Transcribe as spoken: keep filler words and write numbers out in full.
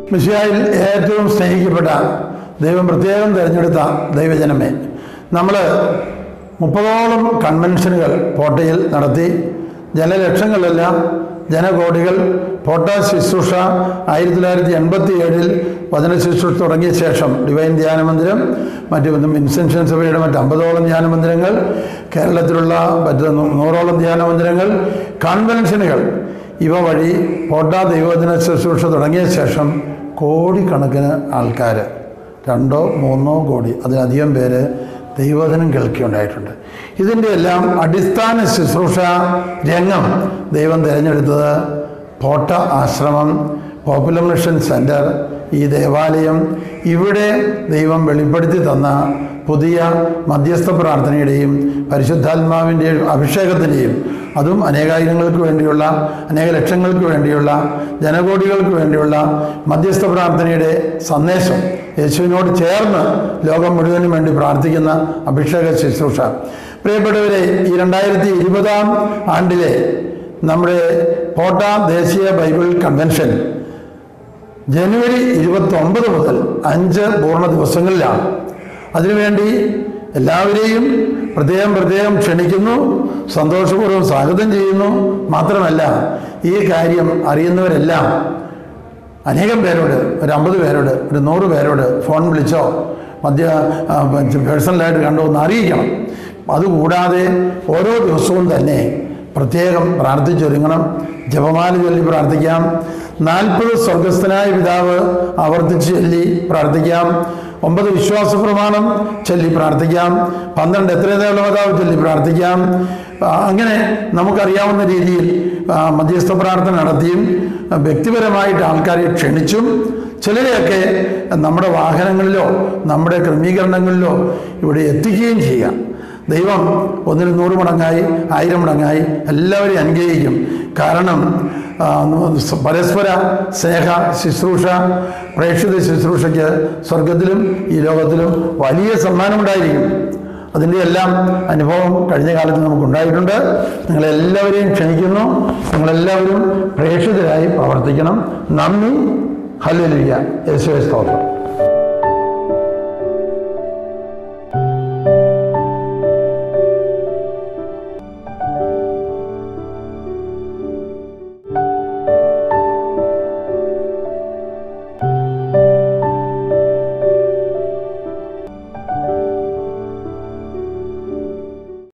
മിശിഹായിൽ ഏറ്റവും സ്നേഹിക്കപ്പെട്ട ദൈവം പ്രത്യേകം തിരഞ്ഞെടുത്ത ദൈവജനമേ, നമ്മൾ മുപ്പതോളം കൺവെൻഷനുകൾ പോട്ടയിൽ നടത്തി. ജനലക്ഷങ്ങളെല്ലാം ജനകോടികൾ പോട്ട ശുശ്രൂഷ ആയിരത്തി തൊള്ളായിരത്തി എൺപത്തി ഏഴിൽ വചന ശുശ്രൂഷ തുടങ്ങിയ ശേഷം ഡിവൈൻ ധ്യാനമന്ദിരം, മറ്റ് വിൻസെൻഷൻ സഭയുടെ മറ്റ് അമ്പതോളം ധ്യാനമന്ദിരങ്ങൾ, കേരളത്തിലുള്ള മറ്റ് നൂറോളം ധ്യാനമന്ദിരങ്ങൾ, കൺവെൻഷനുകൾ, ഇവ വഴി പോട്ട ദൈവവചന ശുശ്രൂഷ തുടങ്ങിയ ശേഷം കോടിക്കണക്കിന് ആൾക്കാർ, രണ്ടോ മൂന്നോ കോടി അതിലധികം പേര് ദൈവവചനം കേൾക്കുകയുണ്ടായിട്ടുണ്ട്. ഇതിൻ്റെ എല്ലാം അടിസ്ഥാന ശുശ്രൂഷ രംഗം ദൈവം തിരഞ്ഞെടുത്തത് പോട്ട ആശ്രമം, പോപ്പുലർ മിഷൻ സെൻറ്റർ, ഈ ദേവാലയം, ഇവിടെ ദൈവം വെളിപ്പെടുത്തി തന്ന പുതിയ മധ്യസ്ഥ പ്രാർത്ഥനയുടെയും പരിശുദ്ധാത്മാവിൻ്റെയും അഭിഷേകത്തിൻ്റെയും, അതും അനേകായിരങ്ങൾക്ക് വേണ്ടിയുള്ള, അനേക ലക്ഷങ്ങൾക്ക് വേണ്ടിയുള്ള, ജനകോടികൾക്ക് വേണ്ടിയുള്ള മധ്യസ്ഥ പ്രാർത്ഥനയുടെ സന്ദേശം, യേശുവിനോട് ചേർന്ന് ലോകം മുഴുവനും വേണ്ടി പ്രാർത്ഥിക്കുന്ന അഭിഷേക ശുശ്രൂഷ. പ്രിയപ്പെട്ടവരെ, ഈ രണ്ടായിരത്തി ഇരുപതാം ആണ്ടിലെ നമ്മുടെ പോട്ട ദേശീയ ബൈബിൾ കൺവെൻഷൻ ജനുവരി ഇരുപത്തൊമ്പത് മുതൽ അഞ്ച് പൂർണ്ണ ദിവസങ്ങളിലാണ്. അതിനുവേണ്ടി എല്ലാവരെയും പ്രത്യേകം പ്രത്യേകം ക്ഷണിക്കുന്നു, സന്തോഷപൂർവ്വം സ്വാഗതം ചെയ്യുന്നു. മാത്രമല്ല, ഈ കാര്യം അറിയുന്നവരെല്ലാം അനേകം പേരോട്, ഒരു അമ്പത് പേരോട്, ഒരു നൂറ് പേരോട് ഫോൺ വിളിച്ചോ മധ്യ പേഴ്സണലായിട്ട് കണ്ടോ എന്ന് അറിയിക്കണം. അതുകൂടാതെ ഓരോ ദിവസവും തന്നെ പ്രത്യേകം പ്രാർത്ഥിച്ചൊരുങ്ങണം. ജപമാല ചൊല്ലി പ്രാർത്ഥിക്കാം. നാൽപ്പത് സ്വർഗസ്ഥനായ പിതാവ് ആവർത്തിച്ച് ചൊല്ലി പ്രാർത്ഥിക്കാം. ഒമ്പത് വിശ്വാസ പ്രമാണം ചൊല്ലി പ്രാർത്ഥിക്കാം. പന്ത്രണ്ട് എത്രയുള്ള പിതാവ് ചൊല്ലി പ്രാർത്ഥിക്കാം. അങ്ങനെ നമുക്കറിയാവുന്ന രീതിയിൽ മധ്യസ്ഥ പ്രാർത്ഥന നടത്തിയും വ്യക്തിപരമായിട്ട് ആൾക്കാരെ ക്ഷണിച്ചും ചിലരെയൊക്കെ നമ്മുടെ വാഹനങ്ങളിലോ നമ്മുടെ ക്രമീകരണങ്ങളിലോ ഇവിടെ എത്തിക്കുകയും ചെയ്യാം. ദൈവം ഒന്നിന് നൂറ് മടങ്ങായി ആയിരം മടങ്ങായി എല്ലാവരെയും അനുഗ്രഹിക്കും. കാരണം പരസ്പര സ്നേഹ ശുശ്രൂഷ, പ്രേക്ഷിത ശുശ്രൂഷയ്ക്ക് സ്വർഗത്തിലും ഈ ലോകത്തിലും വലിയ സമ്മാനമുണ്ടായിരിക്കും. അതിൻ്റെ എല്ലാം അനുഭവം കഴിഞ്ഞ കാലത്ത് നമുക്കുണ്ടായിട്ടുണ്ട്. നിങ്ങളെല്ലാവരെയും ക്ഷണിക്കുന്നു. നിങ്ങളെല്ലാവരും പ്രേക്ഷിതരായി പ്രവർത്തിക്കണം. നന്ദി. ഹല്ലേലൂയ. യേശുവേ സ്തോത്രം.